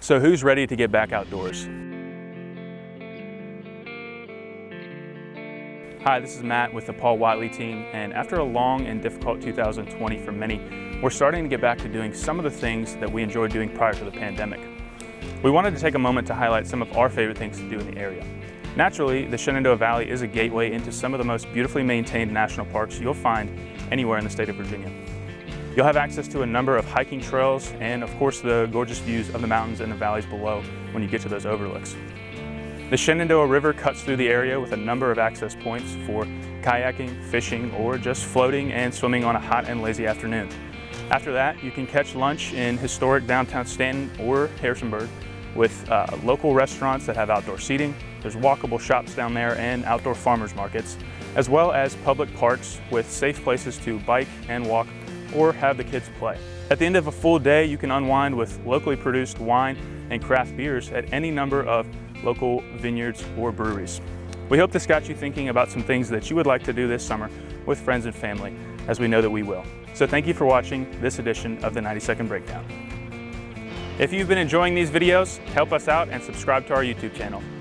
So who's ready to get back outdoors? Hi, this is Matt with the Paul Whatley team, and after a long and difficult 2020 for many, we're starting to get back to doing some of the things that we enjoyed doing prior to the pandemic. We wanted to take a moment to highlight some of our favorite things to do in the area. Naturally, the Shenandoah Valley is a gateway into some of the most beautifully maintained national parks you'll find anywhere in the state of Virginia. You'll have access to a number of hiking trails and, of course, the gorgeous views of the mountains and the valleys below when you get to those overlooks. The Shenandoah River cuts through the area with a number of access points for kayaking, fishing, or just floating and swimming on a hot and lazy afternoon. After that, you can catch lunch in historic downtown Stanton or Harrisonburg with local restaurants that have outdoor seating. There's walkable shops down there and outdoor farmers markets, as well as public parks with safe places to bike and walk or have the kids play. At the end of a full day, you can unwind with locally produced wine and craft beers at any number of local vineyards or breweries. We hope this got you thinking about some things that you would like to do this summer with friends and family, as we know that we will. So thank you for watching this edition of the 90-Second Breakdown. If you've been enjoying these videos, help us out and subscribe to our YouTube channel.